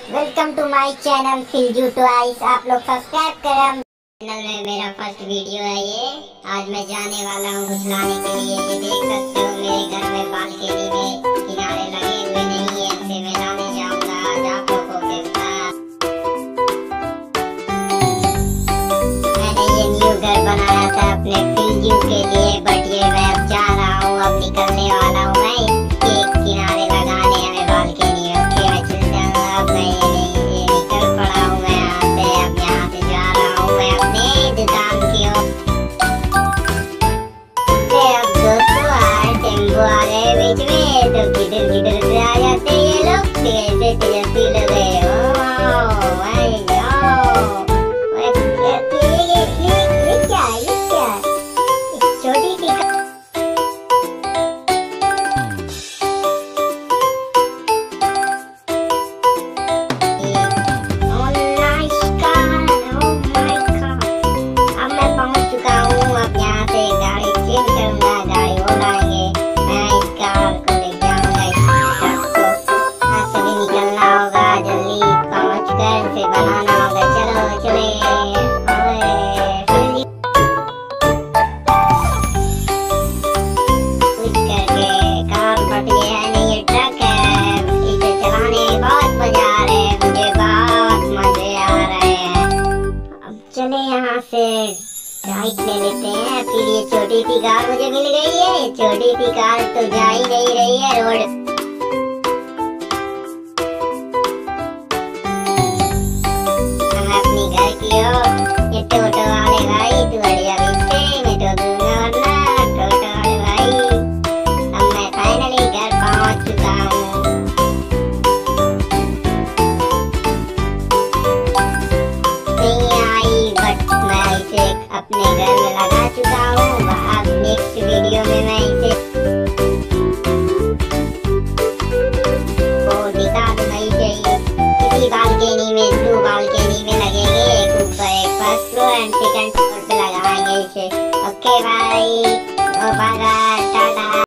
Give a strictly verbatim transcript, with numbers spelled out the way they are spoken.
Welcome to my channel fill you twice. आप लोग subscribe करें। चैनल में मेरा फर्स्ट वीडियो है ये। आज मैं जाने वाला हूँ कुछ लाने के लिए। ये देख सकते हो मेरे घर में बालकनी में किनारे लगे हुए नहीं है, इनसे मैं लाने जाऊंगा आज आप लोगों के साथ। मैंने ये न्यू घर बनाया था अपने फिल यू के लिए, बट ये मैं अब जा रहा हूँ, अब निकलने वाला हूँ मैं इसके किनारे लगाने हमें बालकनी में। ओके मैं चल जाऊंगा, अब मैं ये निकल पड़ा हूँ मैं यहाँ से। अब यहाँ से जा रहा हूँ मैं अपने दुकान की ओर। अब दोस्तों आए टेम्पो आ गए बीच में, तो किधर किधर से आ जाते हैं ये लोग, कैसे तेजस्वी लोग हैं। छोटी सी बनाना होगा। चलो चले कुछ करके कार फट गया है, नहीं ये ट्रक है, इसे चलाने में बहुत मजा आ रहा है, मुझे बहुत मजे आ रहे हैं। अब चले यहाँ से राइट ले लेते हैं। फिर ये छोटी सी कार मुझे मिल गई है। छोटी सी कार तो जा ही नहीं रही है रोड। घर की ओर ये टोटो वाले भाई तू बढ़िया बीते मैं तो दूंगा वरना। टोटो वाले भाई अब मैं फाइनली घर पहुंच चुका हूँ। नहीं आई बट मैं इसे अपने घर में लगा चुका हूँ। अब नेक्स्ट वीडियो में मैं इसे वो दिखा दूंगा। इसे किसी बालकनी में दो बालकनी में लगेंगे, एक ऊपर एक first floor and second floor पे लगाएंगे इसे। Okay bye, bye Tata.